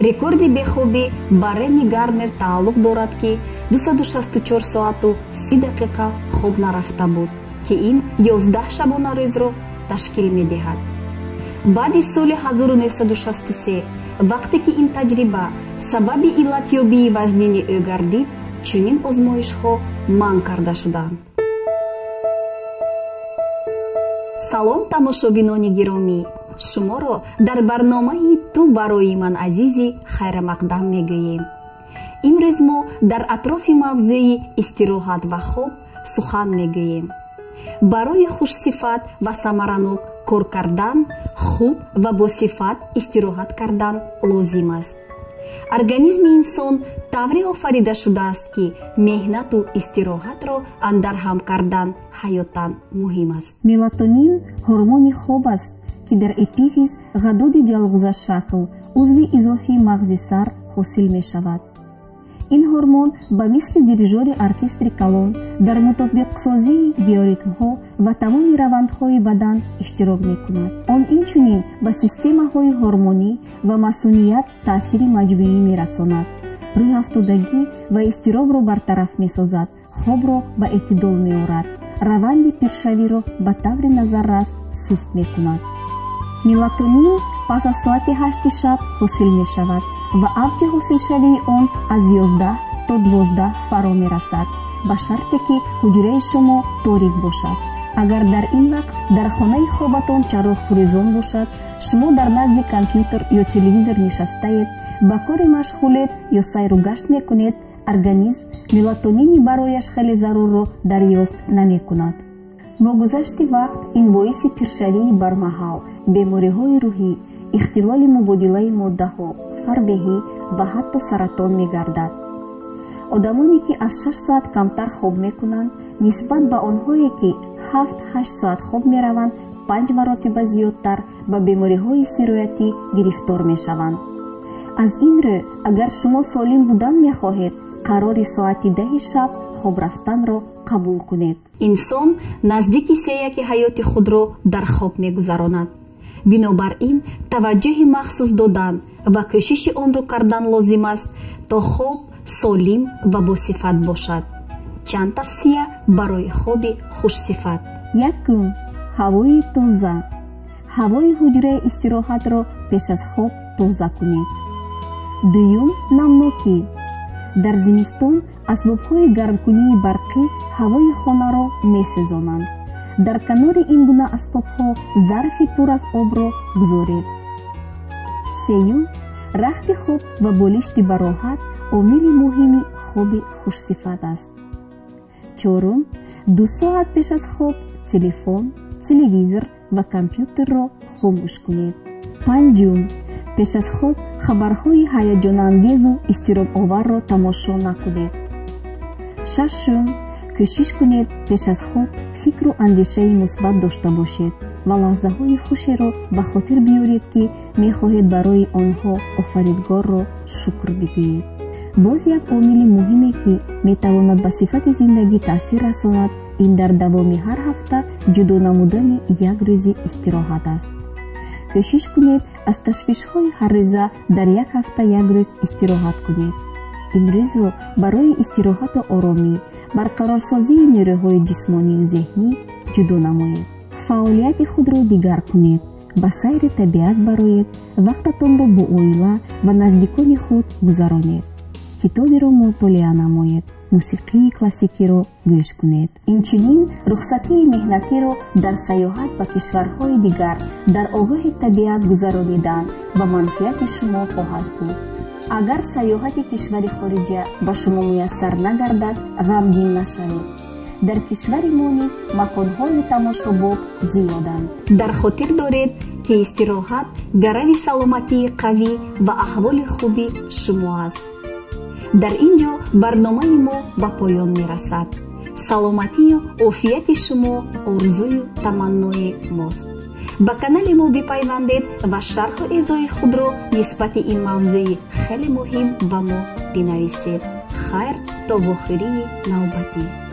рекорди бехоби ба Рени Гарнер тааллуқ дорад ки 264 соату 30 дақиқа хоб нарафта буд ки ин 11 шабонарӯзро ташкил медиҳад. баъди соли 1963 вақте ки ин таҷриба сабаби иллатёбии вазнини ӯ гардид, чунин озмоишҳо манъ карда шуданд. салом тамошобинони гиромӣ, шуморо дар барномаи ту барои ман азизи хайрамақдам мегӯем. имрӯз мо дар атрофи мавзӯи истироҳат ва хоб сухан мегӯем. барои хушсифат ва самаранок кор кардан, хуб ва босифат истироҳат кардан лозим аст. организми инсон тавре офарида шудааст ки меҳнату истироҳатро андарҳам кардан ҳаётан муҳим аст. мелатонин ҳормони хоб аст ки дар эпифиз ғадоди ҷалғузашакл узви изофии мағзи сар ҳосил мешавад. ин ҳормон ба мисли дирижёри оркестри калон дар мутобиқсозии биоритмҳо ва тамоми равандҳои бадан иштирок мекунад. он инчунин ба системаҳои ҳормонӣ ва масуният таъсири маҷмӯӣ мерасонад. рӯйафтодагӣ ва изтиробро бартараф месозад, хобро ба эътидол меорад, раванди пиршавиро ба таври назаррас суст мекунад. мелатонин пас аз соати 8 шаб ҳосил мешавад ва авҷи ҳосилшавии он аз 11 то 12 фаро мерасад, ба шарте ки ҳуҷраи шумо торик бошад. агар дар ин вақт дар хонаи хобатон чароғфурӯзон бошад, шумо дар назди компютер ё телевизор нишастаед, ба коре машғулед ё сайру гашт мекунед, организм мелатонини барояш хеле зарурро дарёфт намекунад. бо гузашти вақт ин боиси пиршавии бармаҳал, бемориҳои рӯҳӣ, ихтилоли мубодилаи моддаҳо, фарбеҳӣ ва ҳатто саратон мегардад. одамоне ки аз 6 соат камтар хоб мекунанд, нисбат ба онҳое ки 7-8 соат хоб мераванд, 5 маротиба зиёдтар ба бемориҳои сироятӣ гирифтор мешаванд. аз ин рӯ, агар шумо солим будан мехоҳед, қарори соати 10 шаб хоб рафтанро қабул кунед. инсон наздики сеяки ҳаёти худро дар хоб мегузаронад. бинобар ин таваҷҷӯҳи махсус додан ва кӯшиши онро кардан лозим аст, то хоб солим ва босифат бошад. чанд тавсия барои хоби хушсифат. 1. ҳавои тоза. ҳавои ҳуҷраи истироҳатро пеш аз хоб тоза кунед. 2. намнокӣ. дар зимистон асбобҳои гармкунии барқӣ ҳавои хонаро месӯзонанд. дар канори ин гуна асбобҳо зарфи пур аз обро гузоред. 3. рахти хоб ва болишти бароҳат омили муҳими хоби хушсифат аст. 4. 2 соат пеш аз хоб телефон, телевизор ва компютерро хомӯш кунед. 5. пеш аз хоб хабарҳои ҳаяҷонангезу изтиробоварро тамошо накунед. 6. кӯшиш кунед пеш аз хоб фикру андешаи мусбат дошта бошед ва лаҳзаҳои хушеро ба хотир биёред, ки мехоҳед барои онҳо офаридгорро шукр бигӯед. боз як омили муҳиме, ки метавонад ба сифати зиндагӣ таъсир расонад, ин дар давоми ҳар ҳафта ҷудо намудани як рӯзи истироҳат аст. кӯшиш кунед аз ташвишҳои ҳаррӯза дар як ҳафта як рӯз истироҳат кунед. ин рӯзро барои истироҳату оромӣ, барқарорсозии нерӯҳои ҷисмонию зеҳнӣ ҷудо намоед. фаъолияти худро дигар кунед, ба сайри табиат бароед, вақтатонро бо оила ва наздикони худ гузаронед. китоберо мутолиа намоед, мусиқии классикиро гӯш кунед. инчунин рухсатии меҳнатиро дар сайёҳат ба кишварҳои дигар дар оғӯҳи табиат гузаронидан ба манфиати шумо хоҳад буд. агар сайёҳати кишвари хориҷа ба шумо муяссар нагардад, ғамгин нашавед. дар кишвари мо низ маконҳои тамошобоб зиёданд. дар хотир доред, ки истироҳат гарави саломатии қавӣ ва аҳволи хуби шумо аст. дар ин ҷо барномаи мо ба поён мерасад. саломатию офияти шумо орзую таманнои мост. ба канали мо бипайвандед ва шарҳу эзои худро нисбати ин мавзӯи хеле муҳим ба мо бинависед. хайр то вохирии навбатӣ.